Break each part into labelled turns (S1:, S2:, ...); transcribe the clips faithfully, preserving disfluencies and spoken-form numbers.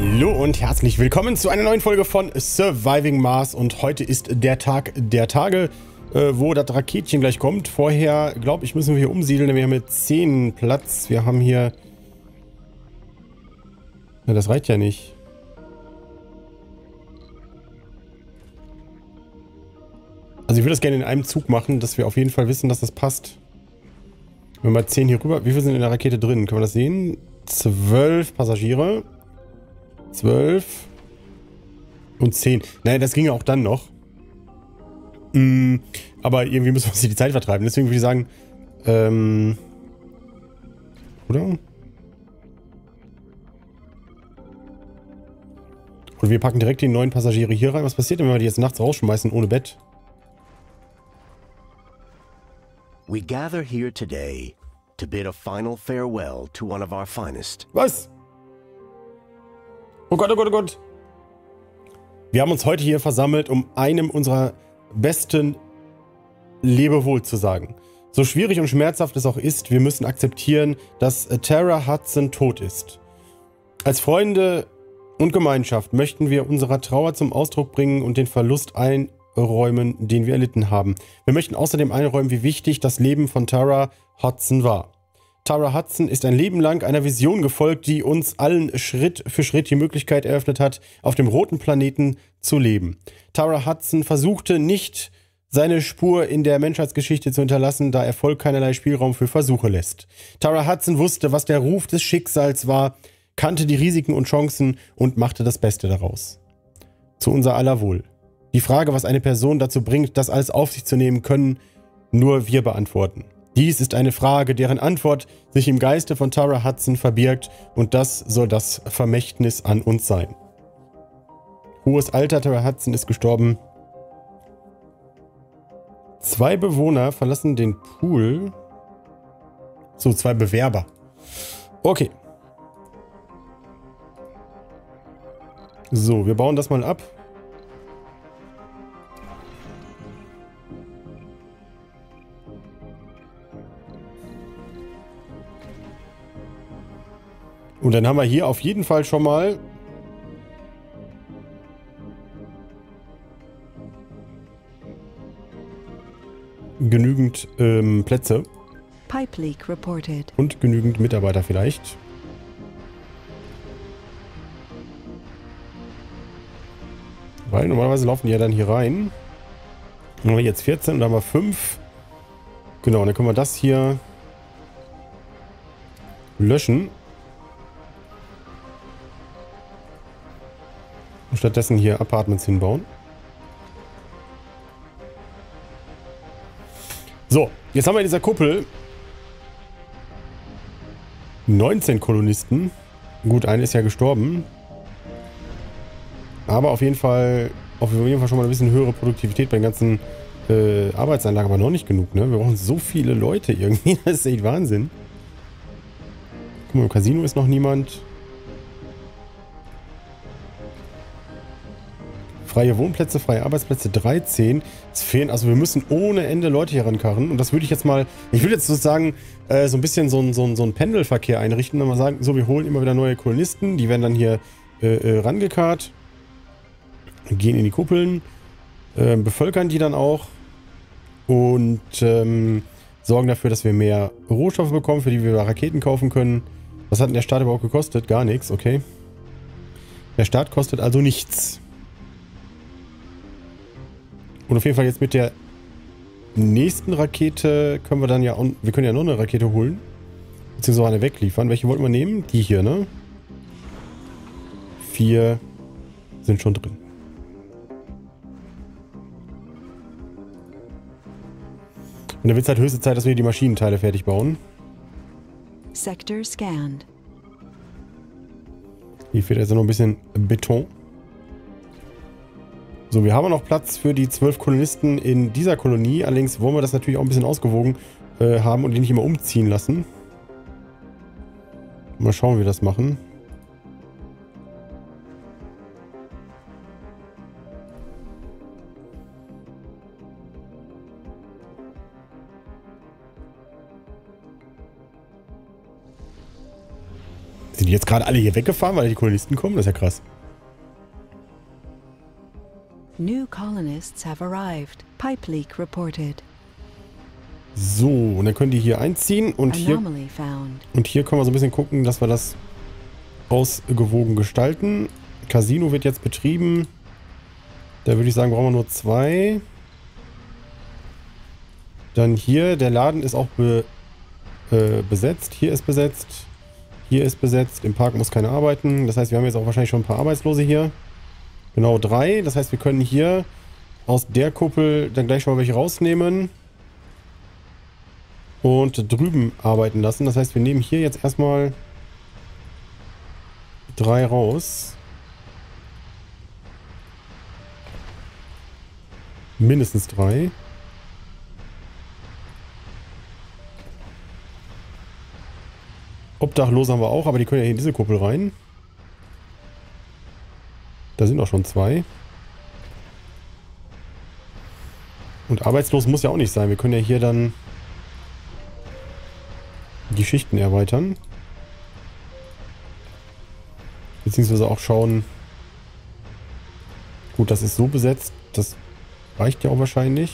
S1: Hallo und herzlich willkommen zu einer neuen Folge von Surviving Mars. Und heute ist der Tag der Tage, äh, wo das Raketchen gleich kommt. Vorher, glaube ich, müssen wir hier umsiedeln, denn wir haben hier zehn Platz. Wir haben hier... Ja, das reicht ja nicht. Also ich würde das gerne in einem Zug machen, dass wir auf jeden Fall wissen, dass das passt. Wenn wir mal zehn hier rüber... Wie viele sind in der Rakete drin? Können wir das sehen? Zwölf Passagiere. Zwölf. Und zehn. Naja, das ginge auch dann noch. Mm, aber irgendwie müssen wir uns hier die Zeit vertreiben. Deswegen würde ich sagen, ähm... Oder? Oder wir packen direkt die neuen Passagiere hier rein. Was passiert denn, wenn wir die jetzt nachts rausschmeißen ohne Bett?
S2: We gather here today to bid a final farewell to one of our finest.
S1: Was? Oh Gott, oh Gott, oh Gott. Wir haben uns heute hier versammelt, um einem unserer besten Lebewohl zu sagen. So schwierig und schmerzhaft es auch ist, wir müssen akzeptieren, dass Tara Hudson tot ist. Als Freunde und Gemeinschaft möchten wir unserer Trauer zum Ausdruck bringen und den Verlust einräumen, den wir erlitten haben. Wir möchten außerdem einräumen, wie wichtig das Leben von Tara Hudson war. Tara Hudson ist ein Leben lang einer Vision gefolgt, die uns allen Schritt für Schritt die Möglichkeit eröffnet hat, auf dem roten Planeten zu leben. Tara Hudson versuchte nicht, seine Spur in der Menschheitsgeschichte zu hinterlassen, da Erfolg keinerlei Spielraum für Versuche lässt. Tara Hudson wusste, was der Ruf des Schicksals war, kannte die Risiken und Chancen und machte das Beste daraus. Zu unser aller Wohl. Die Frage, was eine Person dazu bringt, das alles auf sich zu nehmen, können nur wir beantworten. Dies ist eine Frage, deren Antwort sich im Geiste von Tara Hudson verbirgt, und das soll das Vermächtnis an uns sein. Hohes Alter, Tara Hudson ist gestorben. Zwei Bewohner verlassen den Pool. So, zwei Bewerber. Okay. So, wir bauen das mal ab. Und dann haben wir hier auf jeden Fall schon mal genügend ähm, Plätze.
S3: Pipe leak reported.
S1: Und genügend Mitarbeiter vielleicht. Weil normalerweise laufen die ja dann hier rein. Dann haben wir jetzt vierzehn und dann haben wir fünf. Genau, und dann können wir das hier löschen. Und stattdessen hier Apartments hinbauen. So, jetzt haben wir in dieser Kuppel neunzehn Kolonisten. Gut, eine ist ja gestorben. Aber auf jeden Fall, auf jeden Fall schon mal ein bisschen höhere Produktivität bei den ganzen äh, Arbeitsanlagen, aber noch nicht genug, ne? Wir brauchen so viele Leute irgendwie, das ist echt Wahnsinn. Guck mal, im Casino ist noch niemand. Freie Wohnplätze, freie Arbeitsplätze dreizehn. Es fehlen, also wir müssen ohne Ende Leute hier rankarren. Und das würde ich jetzt mal, ich würde jetzt sozusagen äh, so ein bisschen so einen so so ein Pendelverkehr einrichten und mal sagen, so, wir holen immer wieder neue Kolonisten, die werden dann hier äh, äh, rangekarrt, gehen in die Kuppeln, äh, bevölkern die dann auch und ähm, sorgen dafür, dass wir mehr Rohstoffe bekommen, für die wir Raketen kaufen können. Was hat denn der Start überhaupt gekostet? Gar nichts, okay. Der Start kostet also nichts. Und auf jeden Fall jetzt mit der nächsten Rakete können wir dann ja, wir können ja noch eine Rakete holen. Beziehungsweise eine wegliefern. Welche wollten wir nehmen? Die hier, ne? Vier sind schon drin. Und dann wird es halt höchste Zeit, dass wir die Maschinenteile fertig bauen.
S3: Sector scanned.
S1: Hier fehlt also noch ein bisschen Beton. So, wir haben noch Platz für die zwölf Kolonisten in dieser Kolonie. Allerdings wollen wir das natürlich auch ein bisschen ausgewogen äh, haben und die nicht immer umziehen lassen. Mal schauen, wie wir das machen. die jetzt gerade alle hier weggefahren, weil die Kolonisten kommen? Das ist ja krass.
S3: New colonists have arrived. Pipe leak reported.
S1: So, und dann können die hier einziehen und hier,
S3: Anomaly found.
S1: und hier können wir so ein bisschen gucken, dass wir das ausgewogen gestalten. Casino wird jetzt betrieben. Da würde ich sagen, brauchen wir nur zwei. Dann hier, der Laden ist auch be, äh, besetzt. Hier ist besetzt. Hier ist besetzt. Im Park muss keiner arbeiten. Das heißt, wir haben jetzt auch wahrscheinlich schon ein paar Arbeitslose hier. Genau, drei. Das heißt, wir können hier aus der Kuppel dann gleich schon mal welche rausnehmen. Und drüben arbeiten lassen. Das heißt, wir nehmen hier jetzt erstmal drei raus. Mindestens drei. Obdachlose haben wir auch, aber die können ja hier in diese Kuppel rein. Da sind auch schon zwei. Und arbeitslos muss ja auch nicht sein. Wir können ja hier dann die Schichten erweitern. Beziehungsweise auch schauen. Gut, das ist so besetzt. Das reicht ja auch wahrscheinlich.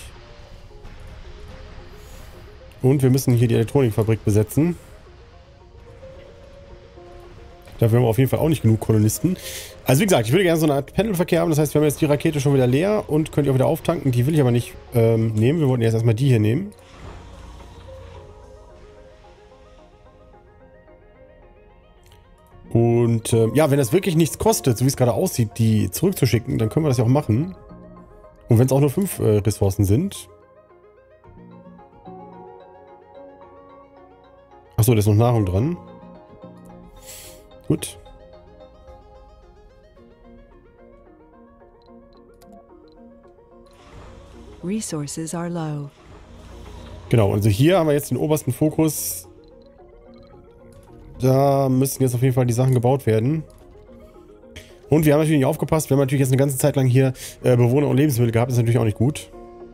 S1: Und wir müssen hier die Elektronikfabrik besetzen. Dafür haben wir auf jeden Fall auch nicht genug Kolonisten. Also wie gesagt, ich würde gerne so eine Art Pendelverkehr haben. Das heißt, wir haben jetzt die Rakete schon wieder leer und könnt ihr auch wieder auftanken. Die will ich aber nicht ähm, nehmen. Wir wollten jetzt erstmal die hier nehmen. Und äh, ja, wenn das wirklich nichts kostet, so wie es gerade aussieht, die zurückzuschicken, dann können wir das ja auch machen. Und wenn es auch nur fünf äh, Ressourcen sind. Achso, da ist noch Nahrung dran. Gut.
S3: Resources are low.
S1: Genau, also hier haben wir jetzt den obersten Fokus. Da müssen jetzt auf jeden Fall die Sachen gebaut werden. Und wir haben natürlich nicht aufgepasst. Wir haben natürlich jetzt eine ganze Zeit lang hier äh, Bewohner und Lebensmittel gehabt. Das ist natürlich auch nicht gut.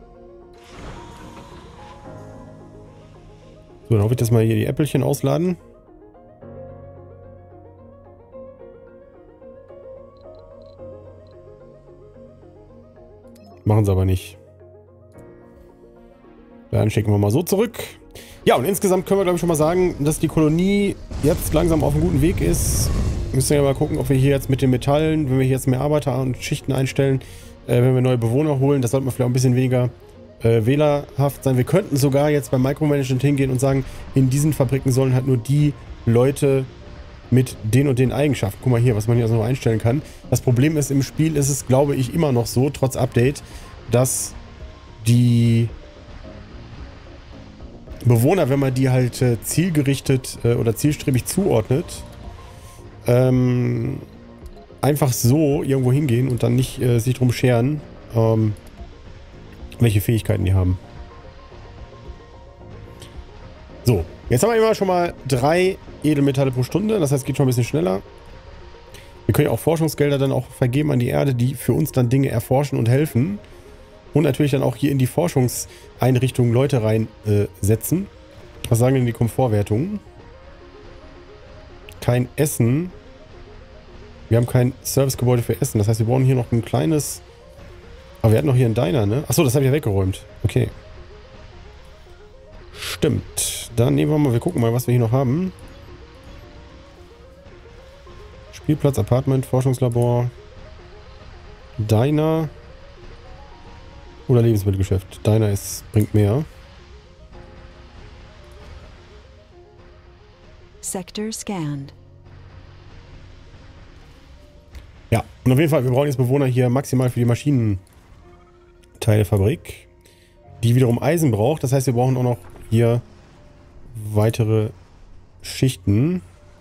S1: So, dann hoffe ich, dass wir hier die Äpfelchen ausladen. Machen sie aber nicht. Dann schicken wir mal so zurück. Ja, und insgesamt können wir, glaube ich, schon mal sagen, dass die Kolonie jetzt langsam auf einem guten Weg ist. Wir müssen ja mal gucken, ob wir hier jetzt mit den Metallen, wenn wir hier jetzt mehr Arbeiter und Schichten einstellen, äh, wenn wir neue Bewohner holen, das sollte man vielleicht auch ein bisschen weniger äh, wählerhaft sein. Wir könnten sogar jetzt beim Micromanagement hingehen und sagen, in diesen Fabriken sollen halt nur die Leute mit den und den Eigenschaften. Guck mal hier, was man hier also noch einstellen kann. Das Problem ist, im Spiel ist es, glaube ich, immer noch so, trotz Update, dass die Bewohner, wenn man die halt äh, zielgerichtet äh, oder zielstrebig zuordnet, ähm, einfach so irgendwo hingehen und dann nicht äh, sich drum scheren, ähm, welche Fähigkeiten die haben. So, jetzt haben wir immer schon mal drei Edelmetalle pro Stunde, das heißt, es geht schon ein bisschen schneller. Wir können ja auch Forschungsgelder dann auch vergeben an die Erde, die für uns dann Dinge erforschen und helfen. Und natürlich dann auch hier in die Forschungseinrichtungen Leute reinsetzen. Äh, Was sagen denn die Komfortwertungen? Kein Essen. Wir haben kein Servicegebäude für Essen. Das heißt, wir brauchen hier noch ein kleines... Aber wir hatten noch hier einen Diner, ne? Achso, das habe ich ja weggeräumt. Okay. Stimmt. Dann nehmen wir mal, wir gucken mal, was wir hier noch haben. Spielplatz, Apartment, Forschungslabor, Diner oder Lebensmittelgeschäft. Diner ist, bringt mehr.
S3: Sector scanned.
S1: Ja, und auf jeden Fall, wir brauchen jetzt Bewohner hier maximal für die Maschinenteilefabrik, die wiederum Eisen braucht. Das heißt, wir brauchen auch noch hier weitere Schichten.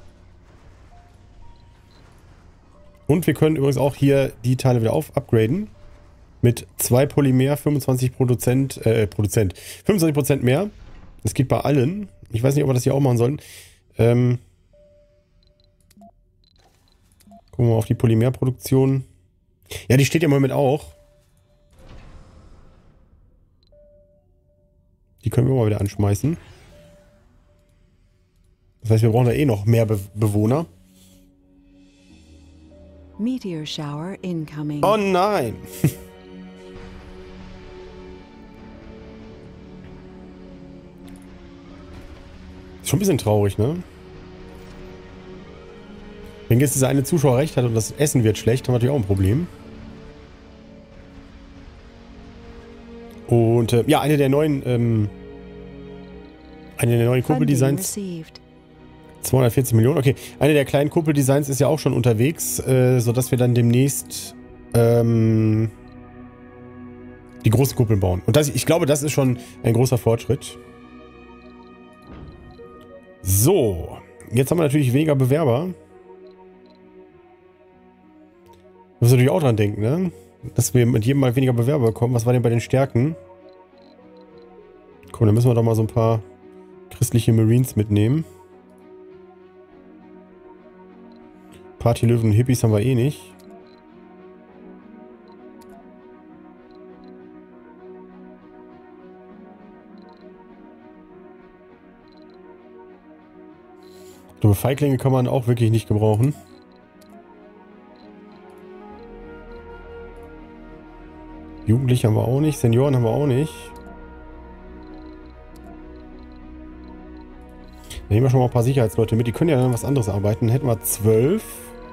S1: Und wir können übrigens auch hier die Teile wieder auf upgraden. Mit zwei Polymer, fünfundzwanzig Prozent, äh, Produzent, fünfundzwanzig Prozent mehr. Das geht bei allen. Ich weiß nicht, ob wir das hier auch machen sollen. Ähm, gucken wir mal auf die Polymerproduktion. Ja, die steht ja im Moment auch. Die können wir mal wieder anschmeißen. Das heißt, wir brauchen da eh noch mehr Be Bewohner.
S3: Meteor shower incoming.
S1: Oh nein! Ist schon ein bisschen traurig, ne? Wenn jetzt dieser eine Zuschauer recht hat und das Essen wird schlecht, haben wir natürlich auch ein Problem. Und äh, ja, eine der neuen, ähm, eine der neuen Kuppeldesigns. zweihundertvierzig Millionen, okay. Eine der kleinen Kuppeldesigns ist ja auch schon unterwegs, äh, sodass wir dann demnächst ähm, die großen Kuppeln bauen. Und das, ich glaube, das ist schon ein großer Fortschritt. So, jetzt haben wir natürlich weniger Bewerber. Muss natürlich auch dran denken, ne? Dass wir mit jedem Mal weniger Bewerber bekommen. Was war denn bei den Stärken? Komm, dann müssen wir doch mal so ein paar christliche Marines mitnehmen. Partylöwen und Hippies haben wir eh nicht. So, Feiglinge kann man auch wirklich nicht gebrauchen. Jugendliche haben wir auch nicht, Senioren haben wir auch nicht. Dann nehmen wir schon mal ein paar Sicherheitsleute mit. Die können ja dann was anderes arbeiten. Dann hätten wir zwölf.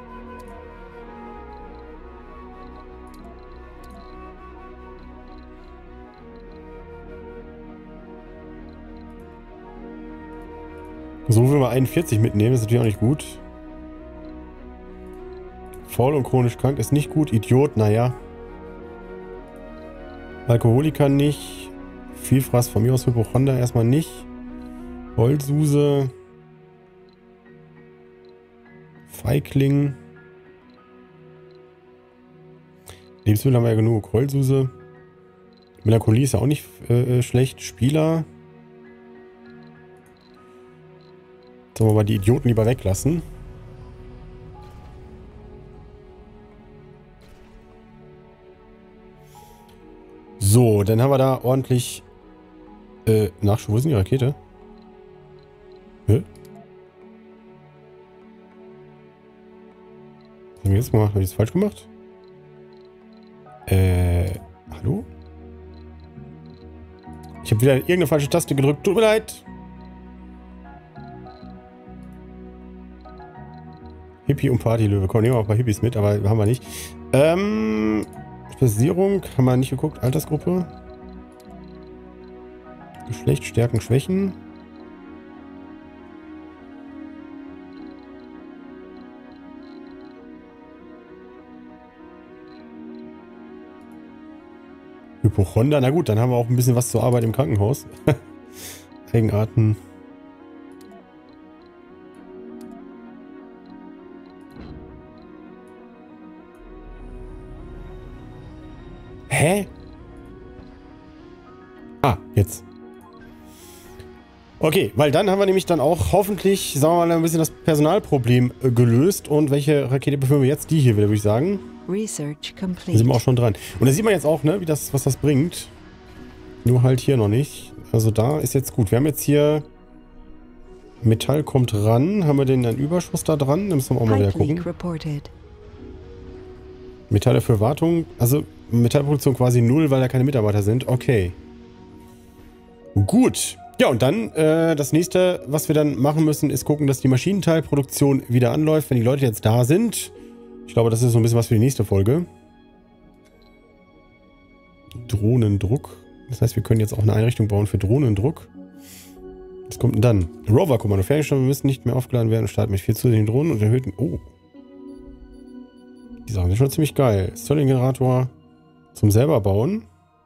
S1: So will wir einundvierzig mitnehmen. Das ist natürlich auch nicht gut. Faul und chronisch krank ist nicht gut. Idiot, naja. Alkoholiker nicht. Vielfraß von mir aus Hypochonder erstmal nicht. Heulsuse. Feigling. Lebensmittel haben wir ja genug. Heulsuse. Melancholie ist ja auch nicht äh, schlecht. Spieler. Sollen wir mal die Idioten lieber weglassen. So, dann haben wir da ordentlich äh, Nachschub. Wo ist denn die Rakete? Hä? Was haben wir jetzt gemacht? Habe ich das falsch gemacht? Äh, hallo? Ich habe wieder irgendeine falsche Taste gedrückt. Tut mir leid. Hippie und Partylöwe. Komm, nehmen wir auch ein paar Hippies mit, aber haben wir nicht. Ähm, Spezialisierung haben wir nicht geguckt. Altersgruppe. Geschlecht, Stärken, Schwächen. Hypochonder. Na gut, dann haben wir auch ein bisschen was zur Arbeit im Krankenhaus. Eigenarten. Hä? Ah, jetzt. Okay, weil dann haben wir nämlich dann auch hoffentlich, sagen wir mal, ein bisschen das Personalproblem äh, gelöst. Und welche Rakete befüllen wir jetzt? Die hier wieder, würde ich sagen.
S3: Research complete.
S1: Da sind wir auch schon dran. Und da sieht man jetzt auch, ne, wie das, was das bringt. Nur halt hier noch nicht. Also da ist jetzt gut. Wir haben jetzt hier Metall kommt ran. Haben wir denn einen Überschuss da dran? Da müssen wir auch mal wieder gucken. Metalle für Wartung. Also Metallproduktion quasi null, weil da keine Mitarbeiter sind. Okay. Gut. Ja, und dann äh, das nächste, was wir dann machen müssen, ist gucken, dass die Maschinenteilproduktion wieder anläuft, wenn die Leute jetzt da sind. Ich glaube, das ist so ein bisschen was für die nächste Folge. Drohnendruck. Das heißt, wir können jetzt auch eine Einrichtung bauen für Drohnendruck. Was kommt denn dann? Rover-Kommando. Fertigstellungen müssen nicht mehr aufgeladen werden und starten mit vier zusätzlichen Drohnen und erhöhten... Oh. Die Sachen sind schon ziemlich geil. Stirling-Generator zum selber bauen.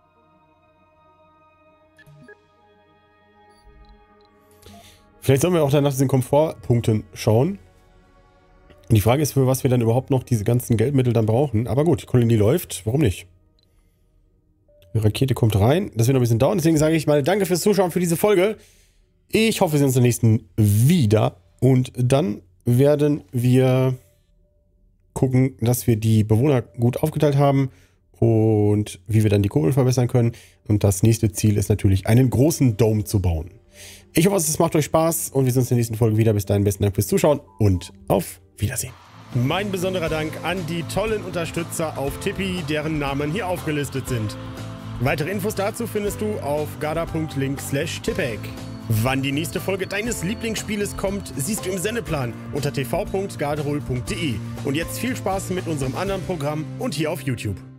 S1: Vielleicht sollen wir auch dann nach diesen Komfortpunkten schauen. Und die Frage ist, für was wir dann überhaupt noch diese ganzen Geldmittel dann brauchen. Aber gut, die Kolonie läuft. Warum nicht? Die Rakete kommt rein. Das wird noch ein bisschen dauern. Deswegen sage ich mal danke fürs Zuschauen für diese Folge. Ich hoffe, wir sehen uns in der nächsten wieder. Und dann werden wir gucken, dass wir die Bewohner gut aufgeteilt haben. Und wie wir dann die Kurbel verbessern können. Und das nächste Ziel ist natürlich, einen großen Dome zu bauen. Ich hoffe, es macht euch Spaß. Und wir sehen uns in der nächsten Folge wieder. Bis dahin, besten Dank fürs Zuschauen. Und auf Wiedersehen. Mein besonderer Dank an die tollen Unterstützer auf Tippi, deren Namen hier aufgelistet sind. Weitere Infos dazu findest du auf garda.link slash tippek. Wann die nächste Folge deines Lieblingsspieles kommt, siehst du im Sendeplan unter t v punkt garderol punkt de. Und jetzt viel Spaß mit unserem anderen Programm und hier auf YouTube.